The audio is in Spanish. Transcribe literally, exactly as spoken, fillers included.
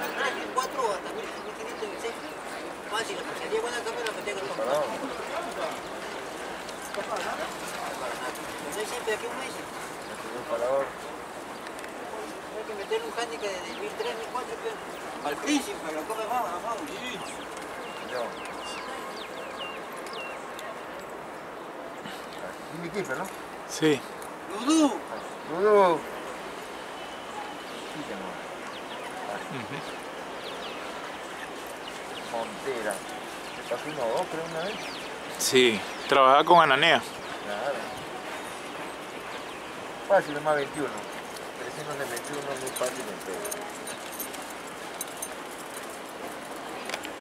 cuatro hasta mil quinientos en seis. Fácil, la sería buena cámara la meter con los Parado. No hay siempre aquí un mes. Un parador. Hay que meterle un handicap de mil tres, mil cuatro, pero al príncipe, para que lo coge más, más. No. Jimmy Kiefer, ¿no? Sí. Dudú. Dudú. Sí, que no. Uh-huh. Montera. ¿Se pasó uno o dos, creo, una vez? Sí, trabajaba con Ananea. Claro. Fácil, es más veintiuno. trescientos veintiuno es muy fácil en todo.